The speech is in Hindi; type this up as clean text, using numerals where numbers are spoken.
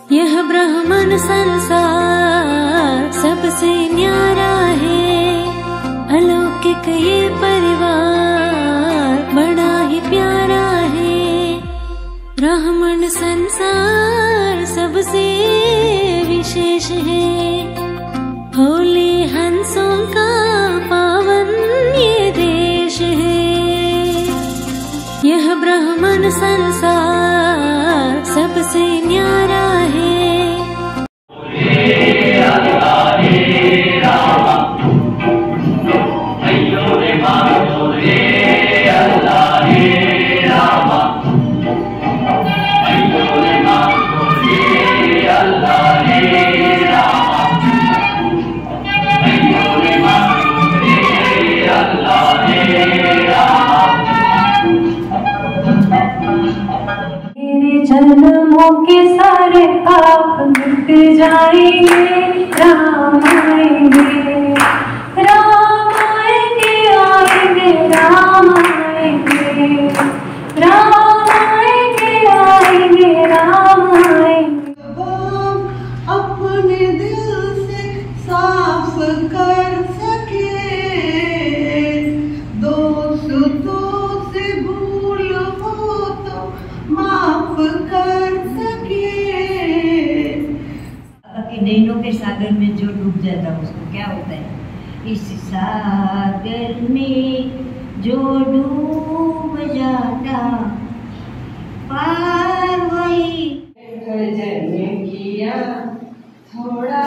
यह ब्रह्मन संसार सबसे न्यारा है, अलौकिक ये परिवार बड़ा ही प्यारा है। ब्राह्मण संसार सबसे विशेष है, होले हंसों का पावन ये देश है। यह ब्राह्मण संसार सबसे न्यारा है। जन्मों के सारे पाप मिट जाएंगे, राम आएंगे, राम आएंगे, आएंगे, राम आएंगे, राम आएंगे, आएंगे, राम आएंगे। अपने दिल से साफ कर सके, दोस्तों से भूल हो तो माफ कर सके। नैनों के सागर में जो डूब जाता है उसको क्या होता है? इस सागर में जो डूब जाता पार वही किया थोड़ा